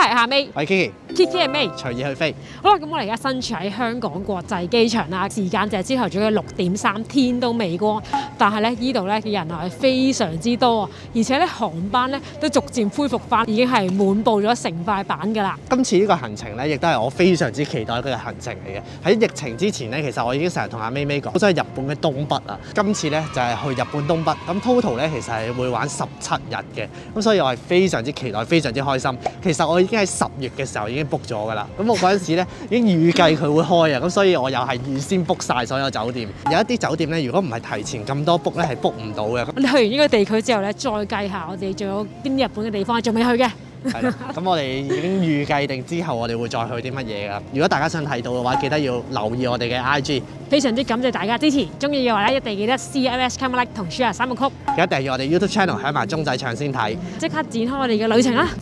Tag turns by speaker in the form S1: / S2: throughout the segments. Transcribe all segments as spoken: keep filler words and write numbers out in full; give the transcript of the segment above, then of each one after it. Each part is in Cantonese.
S1: 係夏美，
S2: 我係 Kiki，Kiki
S1: 係 May，
S2: 隨意去飛。
S1: 好啦，咁我哋而家身處喺香港國際機場啦，時間就係朝頭早嘅六點三，天都未光，但係咧依度咧嘅人流係非常之多啊，而且咧航班咧都逐漸恢復翻，已經係滿布咗成塊板㗎啦。
S2: 今次呢個行程咧，亦都係我非常之期待嘅行程嚟嘅。喺疫情之前咧，其實我已經成日同阿 May May 講，好想去日本嘅東北啊。今次咧就係去日本東北，咁 total 咧其實係會玩十七日嘅，咁所以我係非常之期待，非常之開心。其實我已經喺十月嘅時候已經 book 咗㗎啦，咁我嗰陣時咧已經預計佢會開啊，咁所以我又係預先 book 晒所有酒店。有一啲酒店咧，如果唔係提前咁多 book 咧，係 book 唔到嘅。
S1: 我哋去完呢個地區之後咧，再計下我哋仲有邊啲日本嘅地方仲未去嘅。
S2: 係啦，咁我哋已經預計定之後我哋會再去啲乜嘢㗎。如果大家想睇到嘅話，記得要留意我哋嘅 I G。
S1: 非常之感謝大家支持，中意嘅話咧一定記得 C M S、Comment、Like 同 Share 三個曲。
S2: 記得訂閱我哋 YouTube Channel， 響埋鐘仔唱先睇。
S1: 即刻展開我哋嘅旅程啦！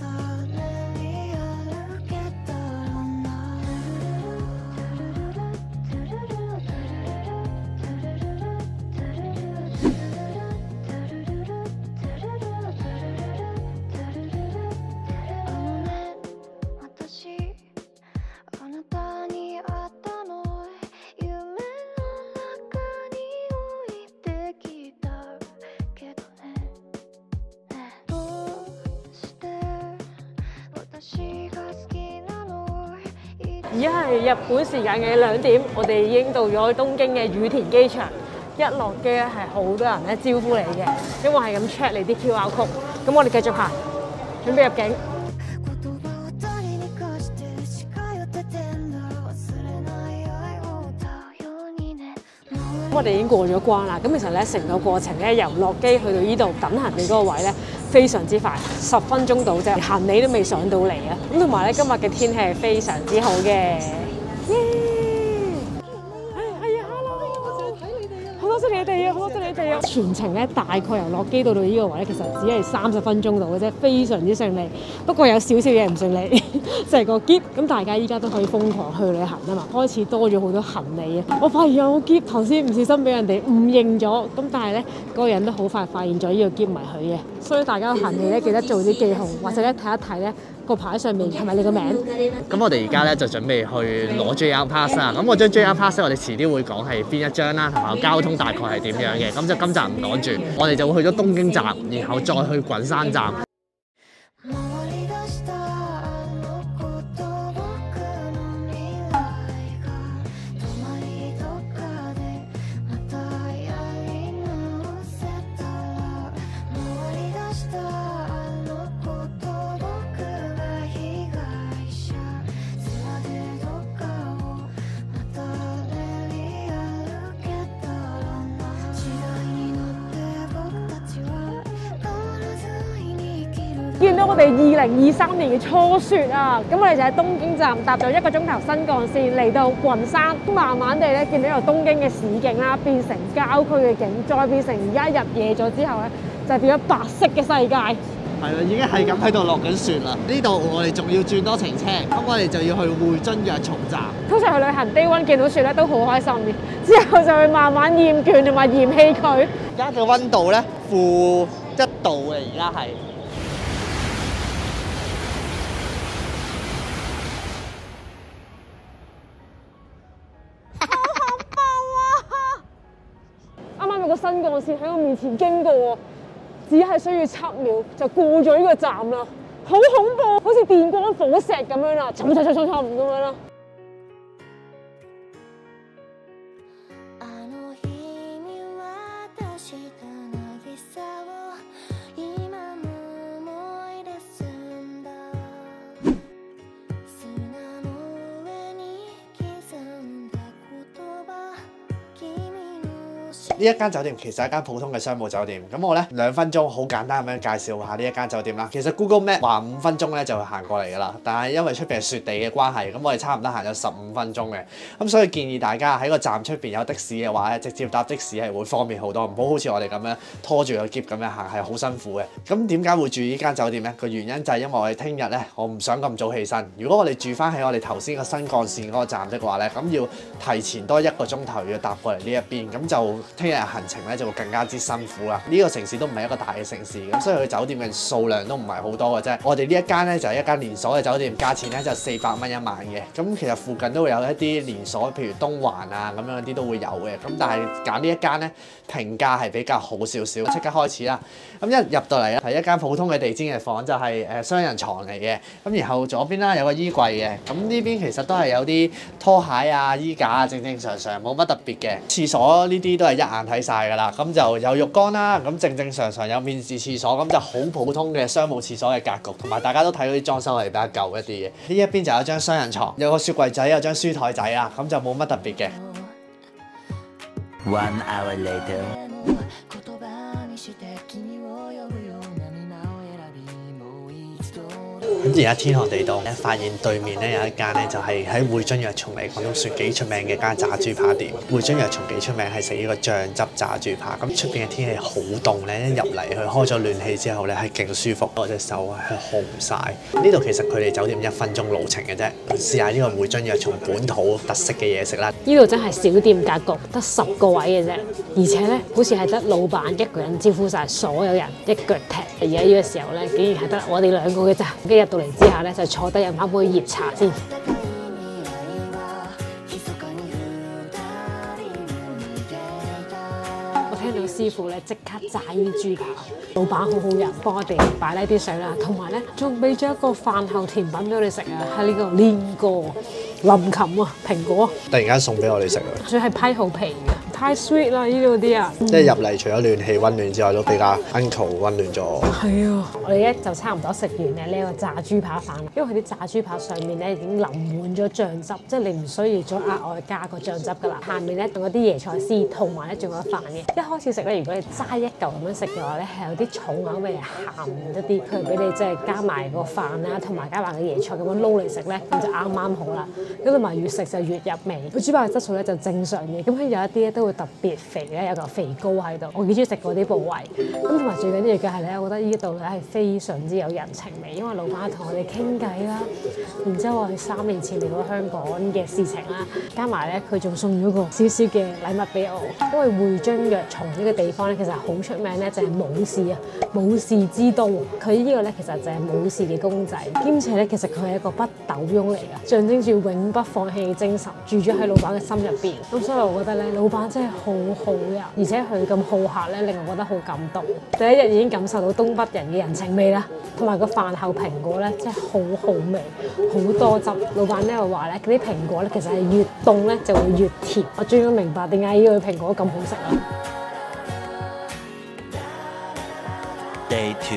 S1: 而家係日本時間嘅兩點，我哋已經到咗東京嘅羽田機場。一落機咧係好多人咧招呼你嘅，因為係咁 check 你啲 Q R code。咁我哋繼續行，準備入境。我哋已經過咗關啦。咁其實咧成個過程咧由落機去到呢度等行李嗰個位咧，非常之快，十分鐘到啫，行李都未上到嚟啊！咁同埋咧，今日嘅天氣係非常之好嘅，耶！係係啊 ，hello， 我想睇你哋啊！好多謝你哋啊，好多謝你哋啊！全程咧大概由落機到到呢個位咧，其實只係三十分鐘到嘅啫，非常之順利。不過有少少嘢唔順利，就係個篋。咁大家依家都可以瘋狂去旅行啊嘛，開始多咗好多行李啊！我發現有個篋頭先唔小心俾人哋誤認咗，咁但係咧嗰個人都好快發現咗呢個篋唔係佢嘅。所以大家行李咧記得做啲記號，或者咧睇一睇咧個牌上面係咪你個名。
S2: 咁我哋而家咧就準備去攞 J R Pass 啦。咁我張 J R Pass 我哋遲啲會講係邊一張啦，同埋交通大概係點樣嘅。咁就今集唔講住，我哋就會去咗東京站，然後再去滾山站。
S1: 見到我哋二零二三年嘅初雪啊！咁我哋就喺東京站搭咗一個鐘頭新幹線嚟到郡山，慢慢地咧見到由東京嘅市景啦，變成郊區嘅景，再變成而家入夜咗之後咧，就變咗白色嘅世界。
S2: 係啦，已經係咁喺度落緊雪啦。呢度我哋仲要轉多程車，咁我哋就要去匯津若松站。
S1: 通常去旅行 day one 見到雪咧都好開心嘅，之後就會慢慢厭倦同埋嫌棄佢。
S2: 而家嘅溫度咧負一度嘅，而家係。
S1: 個新幹線喺我面前經過，只係需要七秒就過咗呢個站啦，好恐怖，好似電光火石咁樣啦，沉沉沉沉沉咁樣啦。
S2: 呢一間酒店其實係一間普通嘅商務酒店，咁我咧兩分鐘好簡單咁樣介紹下呢一間酒店啦。其實 Google Map 話五分鐘咧就會行過嚟㗎啦，但係因為出邊係雪地嘅關係，咁我哋差唔多行咗十五分鐘嘅，咁所以建議大家喺個站出邊有的士嘅話咧，直接搭的士係會方便好多，唔好好似我哋咁樣拖住個篋咁樣行，係好辛苦嘅。咁點解會住呢間酒店咧？個原因就係因為我哋聽日咧，我唔想咁早起身。如果我哋住翻喺我哋頭先個新幹線嗰個站的話咧，咁要提前多一個鐘頭要搭過嚟呢一邊，咁就聽日行程咧就會更加之辛苦啦。呢、這個城市都唔係一個大嘅城市，咁所以佢酒店嘅數量都唔係好多嘅啫。我哋呢一間咧就係、是、一間連鎖嘅酒店，價錢咧就四百蚊一晚嘅。咁其實附近都會有一啲連鎖，譬如東環啊咁樣啲都會有嘅。咁但係揀呢一間咧評價係比較好少少。即刻開始啦！咁一入到嚟咧係一間普通嘅地氈嘅房，就係、是、誒雙人床嚟嘅。咁然後左邊啦有個衣櫃嘅。咁呢邊其實都係有啲拖鞋啊、衣架啊，正正常常冇乜特別嘅。廁所呢啲都係一眼睇晒㗎啦。咁就有浴缸啦，咁正正常常有面廁廁所，咁就好普通嘅商務廁所嘅格局。同埋大家都睇到啲裝修係比較舊一啲嘅。呢一邊就有張雙人床，有個雪櫃仔，有張書台仔啊，咁就冇乜特別嘅。
S3: One hour later.
S2: 咁而家天寒地凍咧，發現對面咧有一間咧就係喺匯津藥蟲嚟講都算幾出名嘅間炸豬扒店。匯津藥蟲幾出名係食呢個醬汁炸豬扒。咁出邊嘅天氣好凍咧，一入嚟佢開咗暖氣之後咧係勁舒服，我隻手係紅晒。呢度其實佢哋酒店一分鐘路程嘅啫。試下呢個匯津藥蟲本土特色嘅嘢食啦。
S1: 呢度真係小店格局，得十個位嘅啫，而且咧好似係得老闆一個人招呼晒所有人，一腳踢。而家呢個時候咧，竟然係得我哋兩個嘅咋。跟住入到嚟之下咧，就坐低飲翻杯熱茶先。我聽到師傅咧即刻炸呢豬扒，老闆好好人，幫我哋擺低啲水啦，同埋咧仲俾咗一個飯後甜品俾我哋食啊！喺呢個煉過林琴啊，蘋果，
S2: 突然間送俾我哋食啊！
S1: 仲係批好皮嘅。太 sweet 啦！呢度啲啊，
S2: 即係入嚟除咗暖氣温暖之外，都比較 uncle 温暖咗。係
S1: 啊，我哋咧就差唔多食完咧呢個炸豬扒飯，因為佢啲炸豬扒上面咧已經淋滿咗醬汁，即係你唔需要再額外加個醬汁㗎啦。下面咧仲有啲椰菜絲，同埋咧仲有飯嘅。一開始食咧，如果你齋一嚿咁樣食嘅話咧，係有啲重口味，鹹一啲。佢俾你即係加埋個飯啦，同埋加埋個椰菜咁樣撈嚟食咧，咁就啱啱好啦。咁同埋越食就越入味。個豬扒嘅質素咧就正常嘅，咁佢有一啲咧都會特別肥咧，有嚿肥膏喺度，我幾中意食嗰啲部位。咁同埋最緊要嘅係咧，我覺得呢度咧係非常之有人情味，因為老闆同我哋傾偈啦，然之後話佢三年前嚟到香港嘅事情啦，加埋咧佢仲送咗個少少嘅禮物俾我。因為匯津藥蟲呢個地方咧，其實好出名咧，就係武士啊，武士之都。佢呢個咧其實就係武士嘅公仔，兼且咧其實佢係一個北斗翁嚟㗎，象徵住永不放棄嘅精神，住咗喺老闆嘅心入邊。咁所以我覺得咧，老闆真係好好人，而且佢咁好客咧，令我覺得好感動。第一日已經感受到東北人嘅人情味啦，同埋個飯後蘋果咧真係好好味，好多汁。老闆咧又話咧，嗰啲蘋果咧其實係越凍咧就會越甜。我終於明白點解呢個蘋果咁好食啦。
S3: Day two。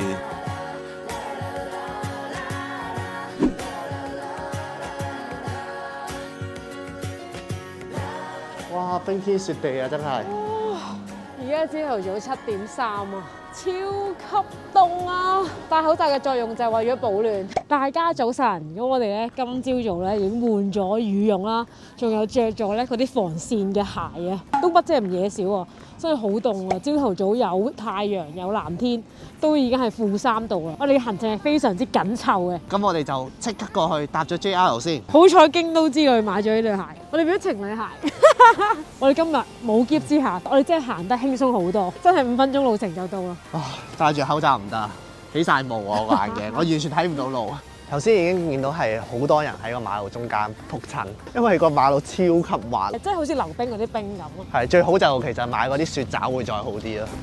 S2: 哇！冰天雪地啊，真係！
S1: 而家朝頭早七點三啊，超級凍啊！戴口罩嘅作用就係為咗保暖。大家早晨，咁我哋咧今朝早咧已經換咗羽絨啦，仲有着咗咧嗰啲防曬嘅鞋啊。東北真係唔嘢少喎，真係好凍啊！朝頭早有太陽有藍天，都已經係負三度啦。我哋嘅行程係非常之緊湊嘅。
S2: 咁我哋就即刻過去搭咗 J R 先。
S1: 好彩京都之旅買咗呢對鞋，我哋變咗情侶鞋。我哋今日冇喼之下，我哋真係行得輕鬆好多，真係五分鐘路程就到啦。
S2: 啊，戴住口罩唔得，起晒霧啊！我個眼鏡，我完全睇唔到路。頭先已經見到係好多人喺個馬路中間撲親，因為個馬路超級滑，
S1: 真係好似溜冰嗰啲冰咁咯。
S2: 係最好就其實買嗰啲雪爪會再好啲咯。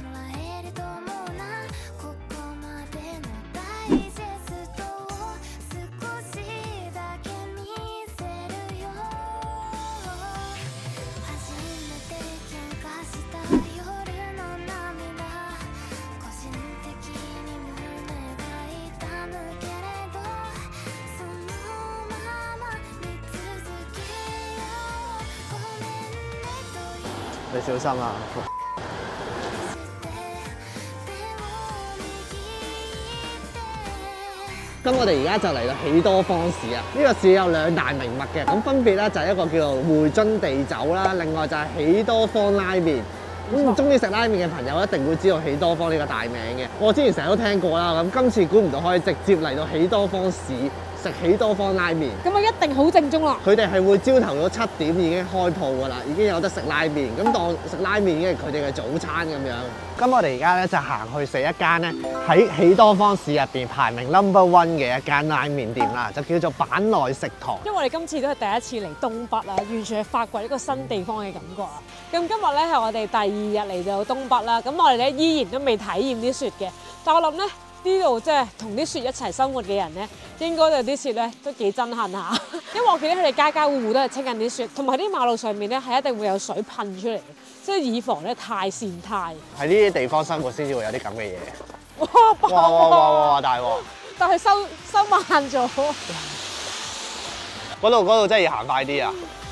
S2: 你小心啊！咁我哋而家就嚟到喜多方市啊！呢、這個市有兩大名物嘅，咁分別咧就係一個叫做匯津地酒啦，另外就係喜多方拉麵。咁中意食拉麵嘅朋友一定會知道喜多方呢個大名嘅。我之前成日都聽過啦，咁今次估唔到可以直接嚟到喜多方市食喜多方拉麵。
S1: 咁啊一定好正宗啦。
S2: 佢哋係會朝頭早七點已經開鋪㗎啦，已經有得食拉麵，咁當食拉麵已經係佢哋嘅早餐咁樣。咁我哋而家咧就行去食一間咧喺喜多方市入邊排名 number one 嘅一間拉麵店啦，就叫做坂內食堂。
S1: 因為我哋今次都係第一次嚟東北啦，完全係發掘一個新地方嘅感覺啊！咁今日咧係我哋第二日嚟到東北啦，咁我哋咧依然都未體驗啲雪嘅，但我諗咧呢度即係同啲雪一齊生活嘅人咧，應該對啲雪咧都幾憎恨下，因為我見到佢哋家家戶戶都係清緊啲雪，同埋啲馬路上面咧係一定會有水噴出嚟，即係以防咧太跣胎。喺呢啲地方生活先至會有啲咁嘅嘢。哇！哇哇哇哇大鑊！但係收收慢咗。嗰度嗰度真係要行快啲啊！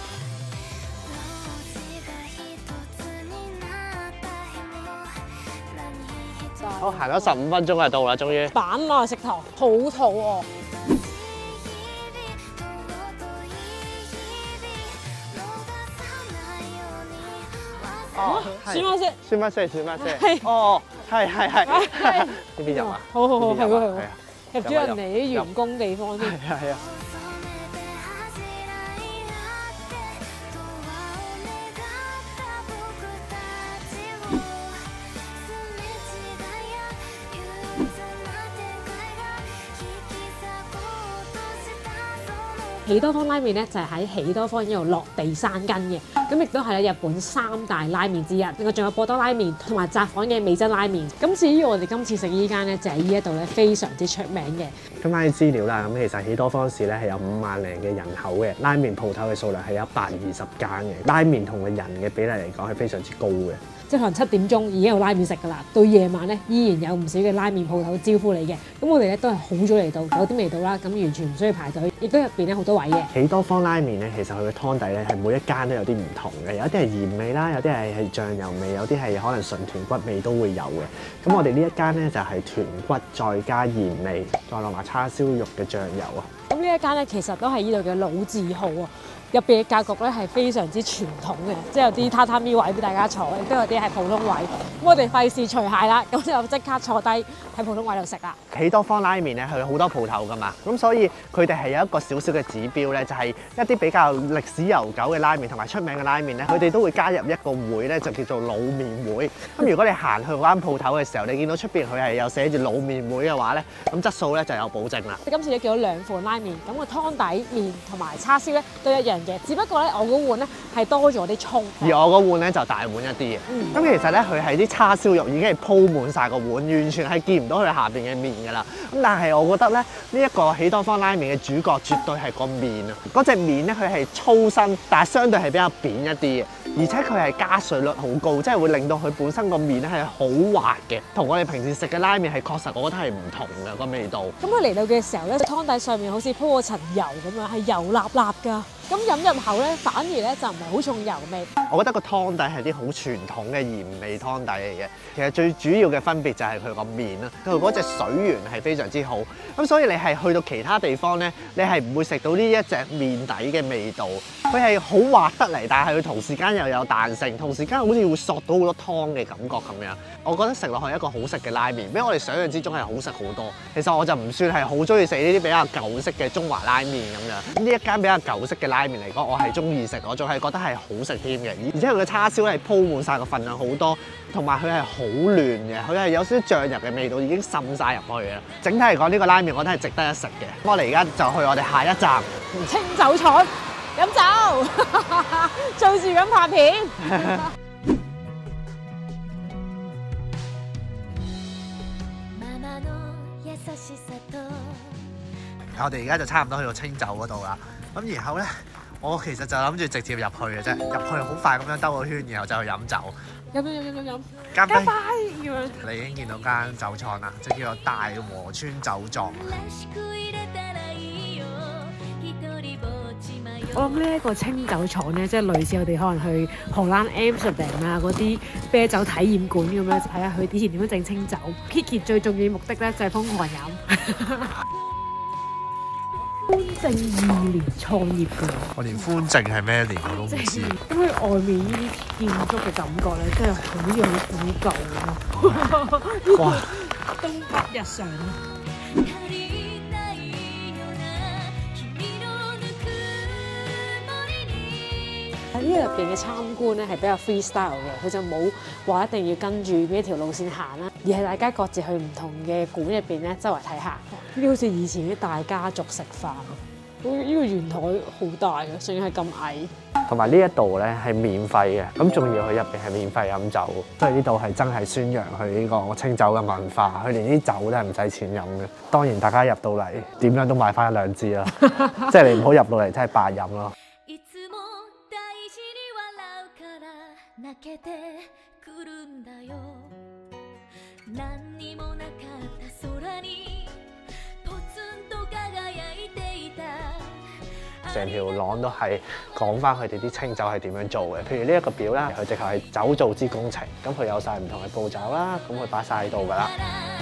S1: 我行咗十五分鐘就到啦，終於。坂內食堂，好肚餓。哦，算乜先？算乜先？算乜先？哦，係係係。呢邊入啊？好好好，係喎係喎。入咗人哋啲員工地方先。係啊係啊。喜多方拉麵咧就係喺喜多方呢度落地生根嘅，咁亦都係咧日本三大拉麵之一。另外仲有博多拉麵同埋札幌嘅美珍拉麵。咁至於我哋今次食依間咧，就係呢一度咧非常之出名嘅。咁睇啲資料啦，咁其實喜多方市咧係有五萬零嘅人口嘅，拉麵鋪頭嘅數量係一百二十間嘅，拉麵同個人嘅比例嚟講係非常之高嘅。即係可能七點鐘已經有拉麵食㗎啦，到夜晚咧依然有唔少嘅拉麵鋪頭招呼你嘅。咁我哋咧都係好早嚟到，九點嚟到啦，咁完全唔需要排隊，亦都入邊咧好多位嘅。喜多方拉麵咧，其實佢嘅湯底咧係每一間都有啲唔同嘅，有啲係鹽味啦，有啲係係醬油味，有啲係可能純豚骨味都會有嘅。咁我哋呢一間咧就係豚骨再加鹽味，再落埋叉燒肉嘅醬油啊。咁呢一間咧其實都係呢度嘅老字號啊。入邊嘅格局咧係非常之傳統嘅，即係有啲榻榻米位俾大家坐，亦都有啲係普通位。咁我哋費事除鞋啦，咁就即刻坐低喺普通位度食啦。喜多方拉麵咧，佢好多鋪頭噶嘛，咁所以佢哋係有一個少少嘅指標咧，就係一啲比較歷史悠久嘅拉麵同埋出名嘅拉麵咧，佢哋都會加入一個會咧，就叫做老麵會。咁如果你行去嗰間鋪頭嘅時候，你見到出邊佢係有寫住老麵會嘅話咧，咁質素咧就有保證啦。今次咧叫咗兩款拉麵，咁個湯底麵同埋叉燒咧都一樣。只不過咧，我嗰碗咧係多咗啲葱，而我嗰碗咧就大碗一啲嘅。咁、嗯、其實咧，佢係啲叉燒肉已經係鋪滿晒個碗，完全係見唔到佢下邊嘅麵㗎啦。咁但係我覺得咧，呢、這、一個喜多方拉麵嘅主角絕對係個麵啊！嗰隻麵咧，佢係粗身，但係相對係比較扁一啲嘅，而且佢係加水率好高，即係會令到佢本身個麵咧係好滑嘅，同我哋平時食嘅拉麵係確實我覺得係唔同嘅個味道。咁佢嚟到嘅時候咧，湯底上面好似鋪咗層油咁樣，係油辣辣㗎。咁飲入口咧，反而咧就唔係好重油味。我覺得個湯底係啲好傳統嘅鹽味湯底嚟嘅。其實最主要嘅分別就係佢個麵啦，佢嗰隻水源係非常之好。咁所以你係去到其他地方咧，你係唔會食到呢一隻麵底嘅味道。佢係好滑得嚟，但係佢同時間又有彈性，同時間好似會索到好多湯嘅感覺咁樣。我覺得食落去一個好食嘅拉麵，比我哋想象之中係好食好多。其實我就唔算係好中意食呢啲比較舊式嘅中華拉麵咁樣。呢一間比較舊式嘅拉麵嚟講，我係中意食，我仲係覺得係好食添嘅。而且佢嘅叉燒係鋪滿晒個份量好多，同埋佢係好嫩嘅，佢係有少少醬油嘅味道已經滲晒入去嘅。整體嚟講，呢個拉麵我覺得係值得一食嘅。我哋而家就去我哋下一站清酒廠飲酒，做住咁拍片。我哋而家就差唔多去到清酒嗰度啦。咁然後咧，我其實就諗住直接入去嘅啫，入去好快咁樣兜個圈，然後就去飲酒。飲飲飲飲飲，乾杯！咁樣。你已經見到間酒廠啦，就叫做大和村酒莊。我諗呢一個清酒廠咧，即係類似我哋可能去荷蘭 Amsterdam 啊嗰啲啤酒體驗館咁樣，睇下佢以前點樣整清酒。Kiki 最重要嘅目的咧就係瘋狂飲。寬正二年創業㗎，我連寬正係咩年我都唔知。咁佢外面呢啲建築嘅感覺咧，真係好似好古舊啊！哇！東北日常啊！ 係呢入邊嘅參觀咧係比較 freestyle 嘅，佢就冇話一定要跟住邊一條路線行啦，而係大家各自去唔同嘅館入邊咧周圍睇下。呢啲好似以前啲大家族食飯，呢個圓台好大嘅，仲要係咁矮。
S2: 同埋呢一度咧係免費嘅，咁仲要佢入邊係免費飲酒，所以呢度係真係宣揚佢呢個清酒嘅文化，佢連啲酒都係唔使錢飲嘅。當然大家入到嚟點樣都買翻一兩支啦，即係你唔好入到嚟真係白飲咯。成條廊都係講翻佢哋啲清酒係點樣做嘅，譬如呢一個表啦，佢直頭係酒造之工程，咁佢有晒唔同嘅步驟啦，咁佢擺晒喺度㗎啦。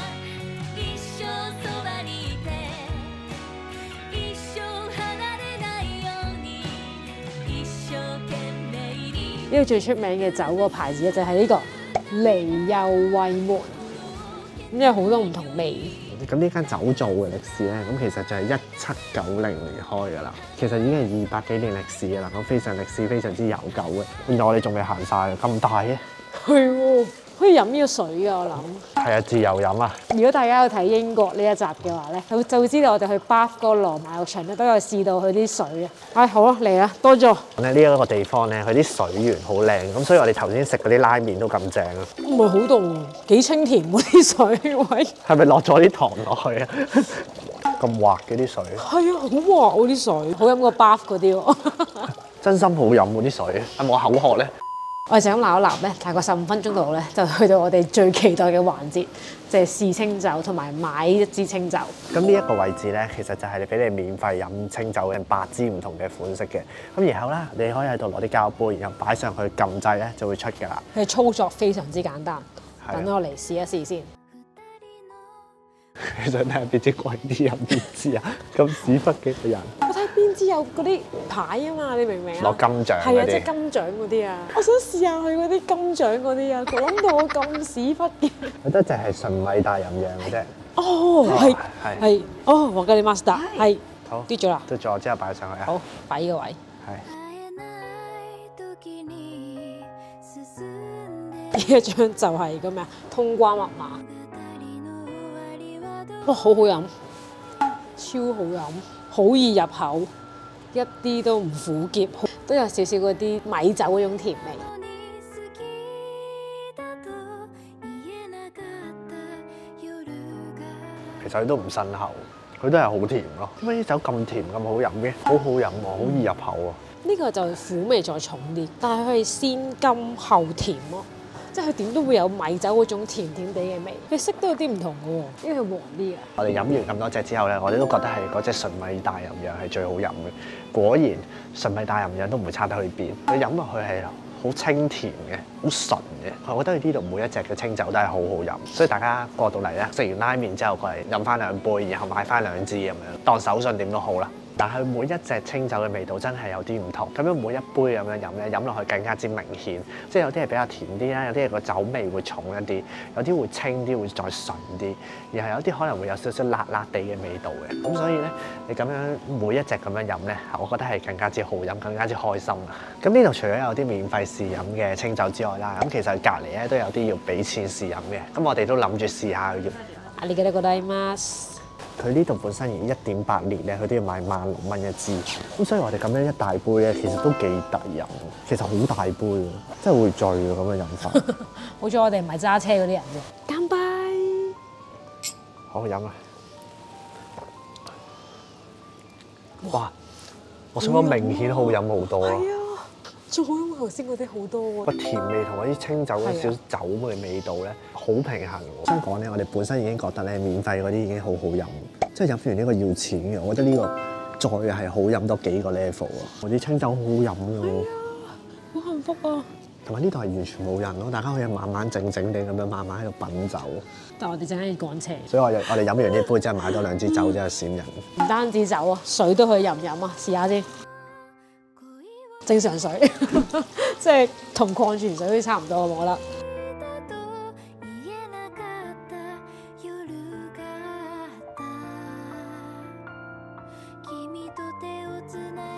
S1: 呢個最出名嘅酒個牌子咧就係呢個離右衛門，咁有好多唔同味。
S2: 咁呢間酒造嘅歷史咧，咁其實就係一七九零年開㗎啦，其實已經係二百幾年歷史㗎啦，咁非常歷史非常之悠久嘅。原來我哋仲未行晒，咁大嘅。
S1: 係喎，可以飲呢個水㗎，我諗。係
S2: 啊，自由飲啊！
S1: 如果大家有睇英國呢一集嘅話咧，就就會知道我哋去 Bath 嗰個羅馬浴場咧都有試到佢啲水啊。唉，好啦，嚟啦，多咗。
S2: 呢一個地方咧，佢啲水源好靚，咁所以我哋頭先食嗰啲拉麵都咁正啊。
S1: 唔係好凍，幾清甜嗰啲水位。
S2: 係咪落咗啲糖落去啊？咁滑嘅啲水。係
S1: 啊，好滑嗰啲水，好飲過 Bath 嗰啲喎。
S2: 真心好飲嗰啲水，係冇口渴咧。
S1: 我哋就咁鬧一鬧咧，大概十五分鐘度咧，就去到我哋最期待嘅環節，即係試清酒同埋買一支清酒。
S2: 咁呢一個位置咧，其實就係俾你免費飲清酒嘅八支唔同嘅款式嘅。咁然後啦，你可以喺度攞啲膠杯，然後擺上去撳掣咧，就會出㗎啦。
S1: 佢操作非常之簡單，等我嚟試一試先。
S2: 你想睇下邊支貴啲飲邊支啊？咁屎忽嘅個人。
S1: 我睇邊支有嗰啲牌啊嘛，你明唔明啊？
S2: 攞金獎嗰啲。
S1: 係啊，即係金獎嗰啲啊！我想試下佢嗰啲金獎嗰啲啊，講到我咁屎忽嘅。
S2: 我得淨係純米大吟釀嘅啫。
S1: 哦，係係。哦，我嘅你 master 係。
S2: 好。
S1: 跌咗啦。
S2: 跌咗之後擺上去啊。
S1: 好，擺呢個位。
S2: 係。
S1: 呢一張就係個咩啊？通關密碼。哇，好好飲，超好飲，好易入口，一啲都唔苦澀，都有少少嗰啲米酒嗰種甜味。
S2: 其實佢都唔辛口，佢都係好甜咯。點解啲酒咁甜咁好飲嘅？好好飲喎，好易入口喎。
S1: 呢個就苦味再重啲，但係佢係先甘後甜咯。即係佢點都會有米酒嗰種甜甜地嘅味，佢色都有啲唔同嘅喎，因為佢黃啲啊。我哋飲完咁多隻之後咧，我哋都覺得係嗰隻純米大吟釀係最好飲嘅。果然純米大吟釀都唔會差得去邊，佢飲落去係好清甜嘅，好純嘅。我覺得佢呢度每一隻嘅清酒都係好好飲，所以大家過到嚟咧，食完拉麵之後過嚟飲翻兩杯，然後買翻兩支咁樣，當手信點都好啦。但係每一隻清酒嘅味道真係有啲唔同，咁樣每一杯咁樣飲咧，飲落去更加之明顯。即係有啲係比較甜啲啦，有啲係個酒味會重一啲，有啲會清啲，會再純啲，而係有啲可能會有少少辣辣地嘅味道嘅。咁所以咧，你咁樣每一隻咁樣飲咧，我覺得係更加之好飲，更加之開心啊！咁呢度除咗有啲免費試飲嘅清酒之外啦，咁其實隔離咧都有啲要俾錢試飲嘅。咁我哋都諗住試下要。 ありがとうございます。
S2: 佢呢度本身而一點八列咧，佢都要賣萬六蚊一支，咁所以我哋咁樣一大杯咧，其實都幾抵飲。其實好大杯喎，真係會醉嘅咁嘅飲法。
S1: 好彩我哋唔係揸車嗰啲人啫。乾杯！
S2: 好好飲啊！哇！我想講明顯好飲好多咯。係啊，
S1: 仲好飲過頭先嗰啲好多喎。
S2: 個甜味同嗰啲清酒嗰少少酒味味道咧，好平衡喎。香港咧，我哋本身已經覺得咧免費嗰啲已經好好飲，即係飲完呢個要錢嘅，我覺得呢個再係好飲多幾個 level 啊！我啲清酒好好飲㗎喎。
S1: 好幸福啊！
S2: 同埋呢度係完全冇人咯，大家可以慢慢靜靜地咁樣慢慢喺度品酒。
S1: 但係我哋陣間要趕車，
S2: 所以我哋我哋飲完呢杯之後買多兩支酒，真係閃人。
S1: 唔單止酒啊，水都可以飲唔飲啊？試下先。正常水，即係同礦泉水都差唔多，我覺得。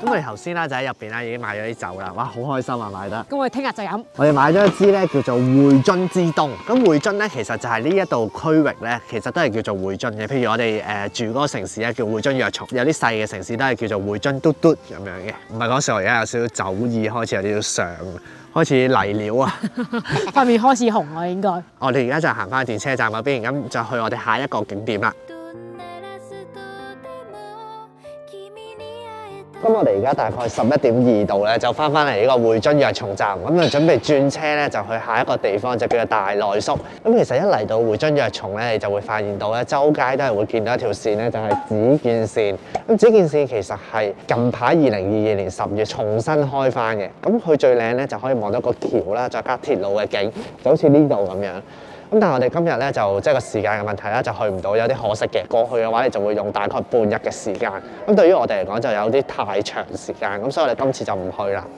S2: 咁我哋頭先咧就喺入邊咧已經買咗啲酒啦，哇好開心啊買得！
S1: 咁我哋聽日就飲。
S2: 我哋買咗一支咧叫做匯樽之東。咁匯樽咧其實就係呢一度區域咧，其實都係叫做匯樽嘅。譬如我哋誒住嗰個城市咧叫匯樽藥蟲，有啲細嘅城市都係叫做匯樽嘟嘟咁樣嘅。唔係講笑，我而家有少少酒意，開始有啲上，開始嚟料啊！
S1: 塊面開始紅啊，應該。
S2: 我哋而家就行翻電車站嗰邊，咁就去我哋下一個景點啦。咁我哋而家大概十一點二度咧，就翻翻嚟呢個匯樽藥蟲站，咁就準備轉車咧，就去下一個地方，就叫做大內宿。咁其實一嚟到匯樽藥蟲咧，你就會發現到咧，周街都係會見到一條線咧，就係紫建線。咁紫建線其實係近排二零二二年十月重新開翻嘅。咁佢最靚咧，就可以望到個橋啦，再加鐵路嘅景，就好似呢度咁樣。咁但係我哋今日咧就即係個時間嘅問題啦，就去唔到，有啲可惜嘅。過去嘅話，你就會用大概半日嘅時間。咁對於我哋嚟講就有啲太長時間，咁所以我哋今次就唔去啦。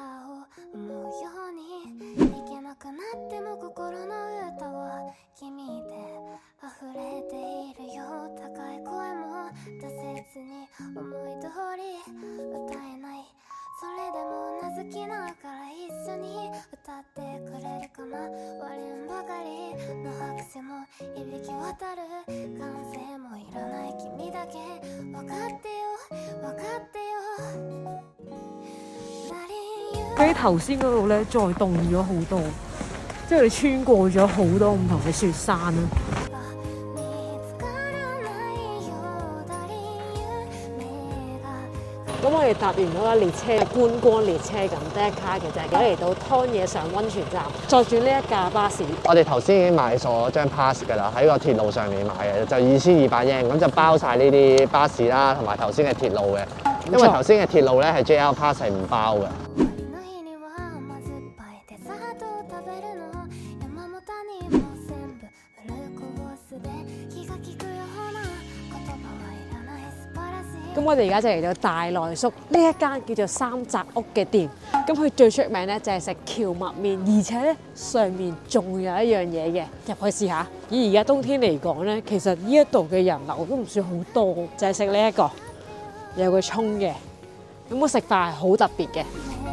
S1: 比頭先嗰度咧，再凍咗好多，即係你穿過咗好多唔同嘅雪山啦。咁我哋搭完嗰架列車，觀光列車咁 Deca 嘅啫，而家嚟到湯野上溫泉站，再轉呢一架巴士。
S2: 我哋頭先已經買咗張 pass 㗎啦，喺個鐵路上面買嘅，就二千二百英，咁就包晒呢啲巴士啦，同埋頭先嘅鐵路嘅。因為頭先嘅鐵路咧係 J R Pass 係唔包嘅。
S1: 咁我哋而家就嚟到大內宿呢一間叫做三宅屋嘅店，咁佢最出名咧就係食蕎麥麵，而且咧上面仲有一樣嘢嘅，入去試下。以而家冬天嚟講咧，其實呢一度嘅人流都唔算好多，就係食呢一個有個葱嘅，咁個食法係好特別嘅。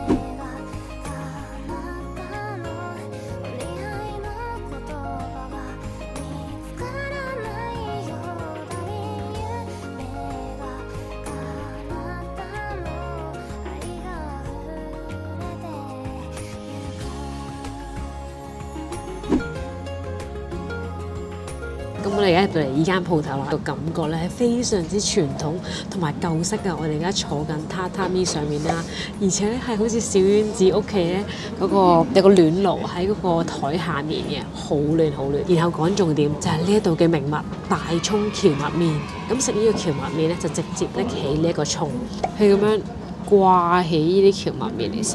S1: 咁我哋而家入到嚟依間鋪頭啦，個感覺咧係非常之傳統同埋舊式嘅。我哋而家坐緊榻榻米上面啦，而且咧係好似小丸子屋企咧嗰個有個暖爐喺嗰個台下面嘅，好暖好暖。然後講重點就係呢一度嘅名物大葱蕎麥麵。咁食呢個蕎麥麵咧就直接拎起呢一個葱，係咁樣掛起呢啲蕎麥麵嚟食，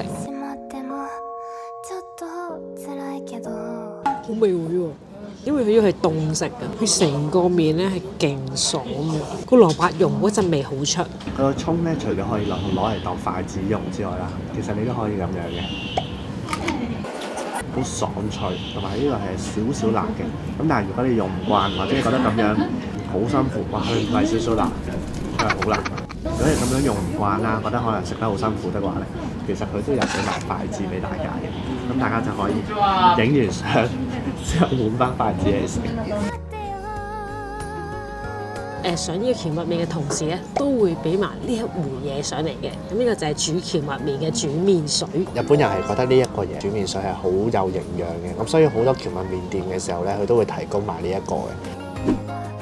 S1: 好味喎！因為佢要係凍食嘅，佢成個麵咧係勁爽嘅，個蘿蔔蓉嗰陣味好出。
S2: 佢個葱咧，除咗可以攞攞嚟當筷子用之外啦，其實你都可以咁樣嘅，好爽脆，同埋呢個係少少辣嘅。咁但係如果你用唔慣，或者你覺得咁樣好辛苦，哇！佢唔係少少辣，佢係好辣。如果你咁樣用唔慣啦，覺得可能食得好辛苦的話咧，其實佢都有俾埋筷子俾大家嘅，咁大家就可以影完相之後換翻筷子嚟食。
S1: 誒上呢個蕎麥麵嘅同時咧，都會俾埋呢一壺嘢上嚟嘅。咁呢個就係煮蕎麥麵嘅煮麵水。
S2: 日本人係覺得呢一個嘢煮麵水係好有營養嘅，咁所以好多蕎麥麵店嘅時候咧，佢都會提供埋呢一個嘅。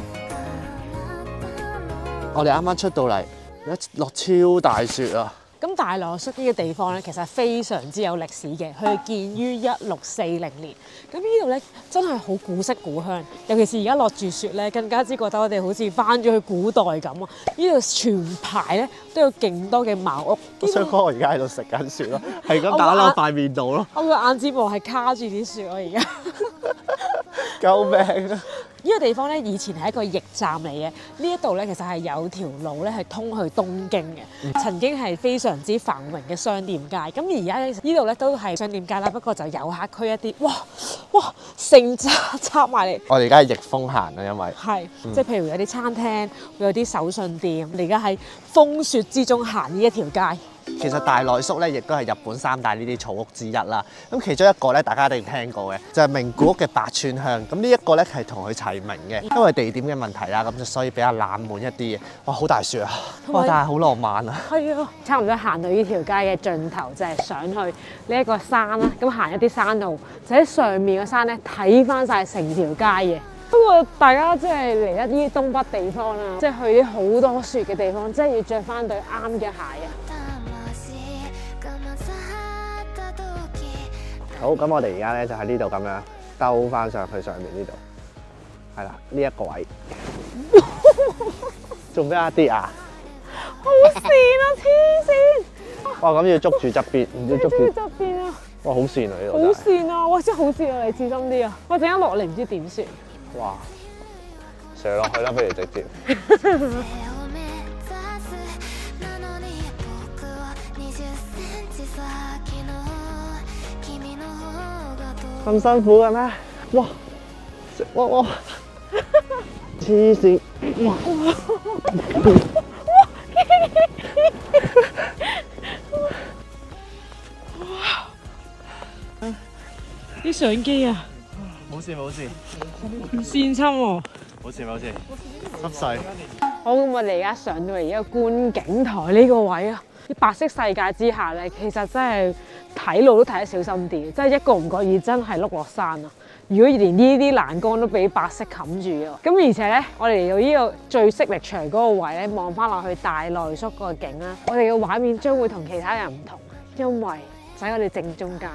S2: 我哋啱啱出到嚟，一落超大雪啊！
S1: 咁大內宿呢個地方咧，其實非常之有歷史嘅，佢係建於一六四零年。咁呢度咧真係好古色古香，尤其是而家落住雪咧，更加之覺得我哋好似翻咗去古代咁啊！呢度全排咧都有勁多嘅茅屋。
S2: 我想講我而家喺度食緊雪咯，係咁打落塊面度咯。
S1: 我個眼睫毛係卡住啲雪，我而家。
S2: 救命啊！
S1: 呢個地方咧以前係一個驛站嚟嘅，呢一度咧其實係有條路咧係通去東京嘅，
S2: 嗯
S1: 曾經係非常之繁榮嘅商店街。咁而家呢度咧都係商店街啦，不過就遊客區一啲，哇哇盛插插埋嚟。
S2: 我哋而家係逆風行啊，因為
S1: 係，即係譬如有啲餐廳，會有啲手信店，你而家喺風雪之中行呢一條街。
S2: 其實大內宿咧，亦都係日本三大呢啲草屋之一啦。咁其中一個咧，大家一定聽過嘅，就係名古屋嘅八川鄉。咁呢一個咧係同佢齊名嘅，因為地點嘅問題啦，咁就所以比較冷門一啲嘅。哇，好大雪啊！哇，但係好浪漫啊！
S1: 係啊，差唔多行到呢條街嘅盡頭，就係上去呢一個山啦。咁行一啲山路，就喺上面個山咧睇翻晒成條街嘅。不過大家即係嚟一啲東北地方啦，即係去啲好多雪嘅地方，真係要着翻對啱嘅鞋啊！
S2: 好，咁我哋而家咧就喺呢度咁樣兜翻上去上面呢度，係啦，呢一個位。做咩啊跌啊？
S1: 好跣啊！黐線！
S2: 哇，咁要捉住側邊，唔知捉住
S1: 側邊啊！
S2: 哇，好跣啊呢度
S1: 好跣啊！哇，真係好跣啊！你小心啲啊！我陣間落嚟唔知點算。
S2: 哇！射落去啦，不如直接。咁辛苦嘅咩？哇！哇哇！黐線！哇！
S1: 啲相機啊！
S2: 冇事冇事，
S1: 唔跣親喎。
S2: 冇事冇事，濕碎。
S1: 好，咁我哋而家上到嚟一個觀景台呢個位啊！啲白色世界之下咧，其實真係睇路都睇得小心啲，真係一個唔覺意真係碌落山啊！如果連呢啲欄杆都俾白色冚住嘅，咁而且咧，我哋嚟到呢個最色力場嗰個位咧，望翻落去大內宿個景啦，我哋嘅畫面將會同其他人唔同，因為就喺我哋正中間，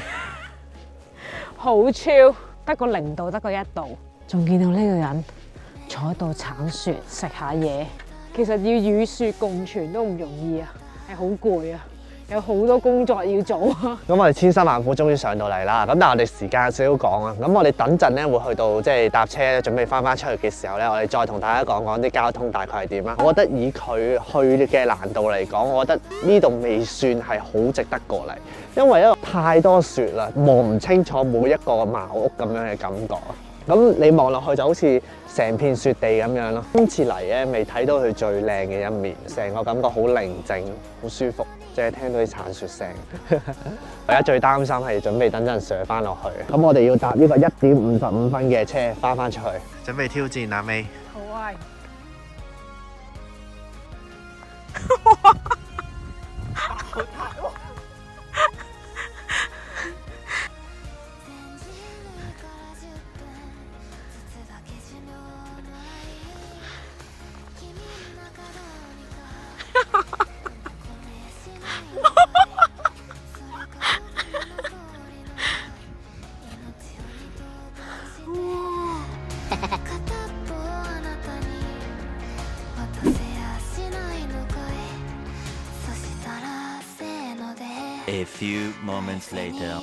S1: 好超，得個零度，得個一度，仲見到呢個人坐喺度鏟雪食下嘢。其實要與雪共存都唔容易啊，係好攰啊，有好多工作要做啊。
S2: 咁我哋千辛萬苦終於上到嚟啦，咁但係我哋時間少少講啊，咁我哋等陣咧會去到即係搭車準備翻翻出去嘅時候咧，我哋再同大家講講啲交通大概係點啦。我覺得以佢去嘅難度嚟講，我覺得呢度未算係好值得過嚟，因為因為太多雪啦，望唔清楚每一個茅屋咁樣嘅感覺啊。咁你望落去就好似成片雪地咁樣咯。今次嚟咧未睇到佢最靚嘅一面，成個感覺好寧靜、好舒服，淨係聽到啲鏟雪聲。我而家最擔心係準備等陣上翻落去。咁我哋要搭呢個一點五十五分嘅車翻翻出去。準備挑戰阿 May。
S1: 好啊！
S3: A few moments later.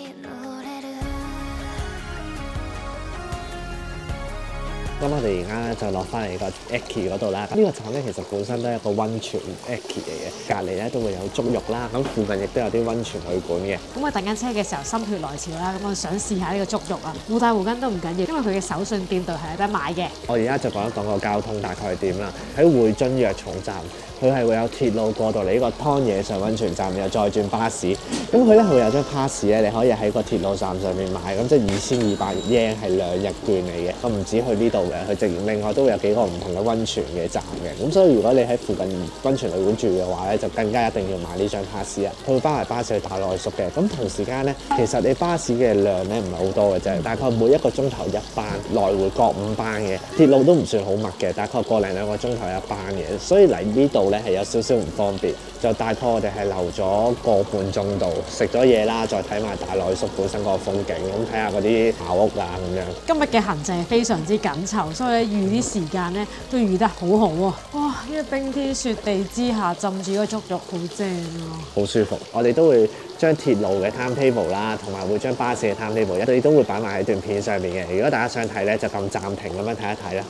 S2: 咁我哋而家咧就落翻嚟個 Eki 嗰度啦。呢個站咧其實本身都係一個溫泉 Eki 嚟嘅，隔離咧都會有足浴啦。咁附近亦都有啲溫泉旅館嘅。
S1: 咁我等緊車嘅時候心血來潮啦，咁我想試下呢個足浴啊，冇帶護巾都唔緊要，因為佢嘅手信店度係有得買嘅。
S2: 我而家就講一講個交通大概係點啦。喺匯津藥重站，佢係會有鐵路過到嚟呢個湯野上溫泉站，又再轉巴士。咁佢咧會有張 pass 咧，你可以喺個鐵路站上面買，咁即係二千二百 yen 係兩日券嚟嘅。咁唔止去呢度嘅，佢直另外都會有幾個唔同嘅溫泉嘅站嘅。咁所以如果你喺附近溫泉旅館住嘅話咧，就更加一定要買呢張 pass 啊。佢會包埋巴士去大內宿嘅。咁同時間咧，其實你巴士嘅量咧唔係好多嘅啫，大概每一個鐘頭一班，來回各五班嘅。鐵路都唔算好密嘅，大概個零兩個鐘頭一班嘅。所以嚟呢度咧係有少少唔方便， 就大概我哋係留咗個半鐘度，食咗嘢啦，再睇埋大內宿本身嗰個風景，咁睇下嗰啲茅屋啊咁樣。
S1: 今日嘅行程係非常之緊湊，所以咧預啲時間咧都預得好好喎。哇！呢個冰天雪地之下浸住個足浴好正啊！
S2: 好舒服。我哋都會將鐵路嘅 timetable 啦，同埋會將巴士嘅 timetable 一啲都會擺埋喺段片上面嘅。如果大家想睇咧，就撳暫停咁樣睇一睇啦。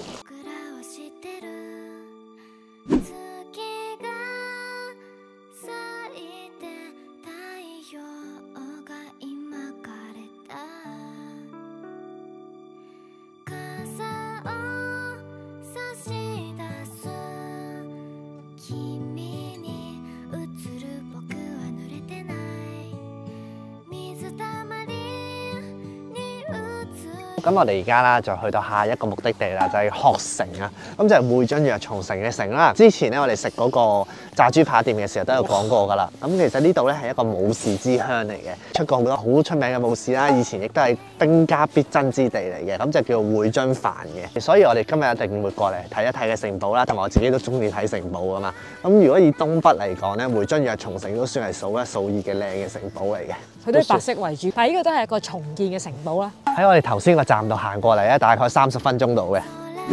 S2: 咁我哋而家啦就去到下一個目的地啦，就係鶴城啊。咁就係會津若松城嘅城啦。之前咧我哋食嗰個炸豬扒店嘅時候都有講過㗎啦。咁其實呢度咧係一個武士之鄉嚟嘅，出過好多好出名嘅武士啦。以前亦都係兵家必爭之地嚟嘅，咁就叫會津藩嘅。所以我哋今日一定會過嚟睇一睇嘅城堡啦，同埋我自己都中意睇城堡㗎嘛。咁如果以東北嚟講咧，會津若松城都算係數一數二嘅靚嘅城堡嚟嘅。
S1: 佢都係白色為主，但係呢個都係一個重建嘅城堡啦。
S2: 喺我哋頭先個站度行過嚟咧，大概三十分鐘到嘅。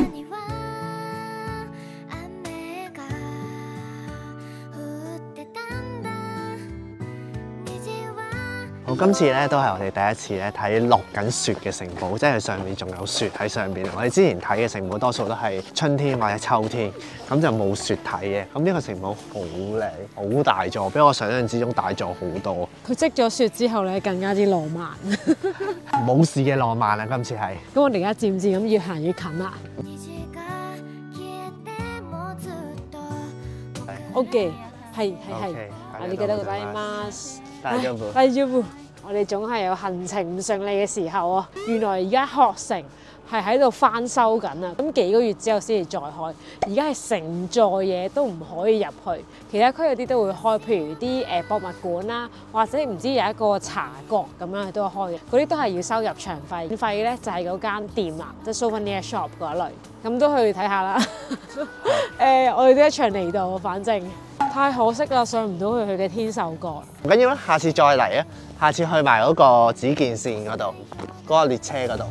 S2: 好，今次咧都係我哋第一次咧睇落緊雪嘅城堡，即係上面仲有雪喺上邊。我哋之前睇嘅城堡多數都係春天或者秋天，咁就冇雪睇嘅。咁呢個城堡好靚，好大座，比我想象之中大座好多。
S1: 佢積咗雪之後咧，更加之浪漫。
S2: 武士嘅浪漫啊！今次係。
S1: 咁我哋而家漸漸咁越行越近啦。OK，係係係，我哋記得個大媽。
S2: 大丈夫，
S1: 大丈夫，我哋總係有行程唔順利嘅時候啊！原來而家鶴城係喺度翻修緊啊！咁幾個月之後先至再開，而家係成座嘢都唔可以入去。其他區有啲都會開，譬如啲誒博物館啦，或者唔知有一個茶閣咁樣佢都會開嘅。嗰啲都係要收入場費，免費咧就係嗰間店啦，即係 souvenir shop 嗰一類。咁都去睇下啦。誒、呃，我哋都一場嚟到，反正。太可惜啦，上唔到去佢嘅天秀閣。
S2: 唔緊要啦，下次再嚟啊！下次去埋嗰個紫劍線嗰度，嗰、嗰個列車嗰度。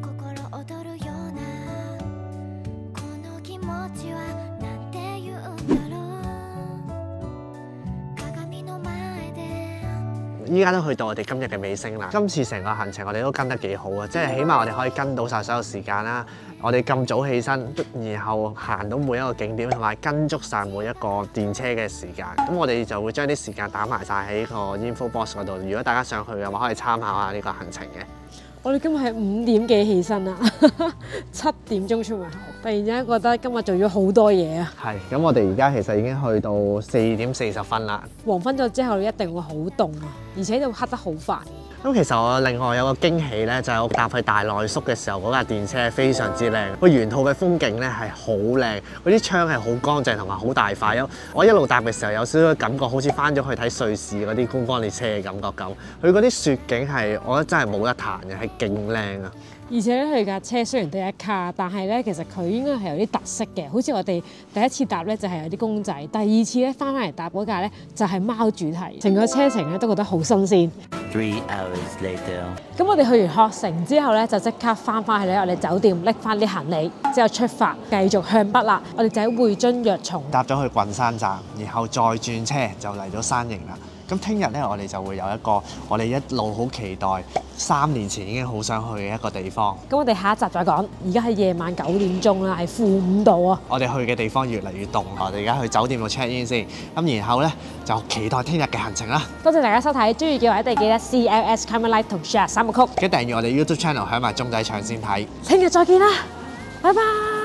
S2: 依家都去到我哋今日嘅尾聲啦。今次成個行程我哋都跟得幾好啊，即係起碼我哋可以跟到晒所有時間啦。我哋咁早起身，然後行到每一個景點，同埋跟足晒每一個電車嘅時間。咁我哋就會將啲時間打埋晒喺個 info box 嗰度。如果大家想去嘅話，可以參考下呢個行程嘅。
S1: 我哋今日係五點幾起身啦，七點鐘出門口。突然之間覺得今日做咗好多嘢啊！
S2: 係，咁我哋而家其實已經去到四點四十分啦。
S1: 黃昏咗之後，你一定會好凍啊，而且就黑得好快。
S2: 咁其實我另外有個驚喜咧，就係我搭去大內宿嘅時候，嗰架電車係非常之靚。個沿途嘅風景咧係好靚，嗰啲窗係好乾淨同埋好大塊。我一路搭嘅時候有少少感覺，好似翻咗去睇瑞士嗰啲觀光列車嘅感覺咁。佢嗰啲雪景係我覺得真係冇得彈嘅，係勁靚啊！
S1: 而且咧，佢架車雖然得一卡，但係咧其實佢應該係有啲特色嘅。好似我哋第一次搭咧就係有啲公仔，第二次咧翻返嚟搭嗰架咧就係貓主題。成個車程咧都覺得好新鮮。
S3: Three hours later。
S1: 咁我哋去完鶴城之後咧，就即刻翻返去咧我哋酒店拎翻啲行李，之後出發繼續向北啦。我哋就喺會津若松
S2: 搭咗去郡山站，然後再轉車就嚟咗山形啦。咁聽日咧，我哋就會有一個我哋一路好期待，三年前已經好想去嘅一個地方。
S1: 咁我哋下一集再講。而家係夜晚九點鐘啦，係負五度啊！
S2: 我哋去嘅地方越嚟越凍，我哋而家去酒店度 check in 先。咁然後咧就期待聽日嘅行程啦。
S1: 多謝大家收睇，中意嘅話一定記得 C L S comment like 同 share 三個曲。
S2: 記得訂閱我哋 YouTube channel，響埋鐘仔搶先睇。
S1: 聽日再見啦，拜拜。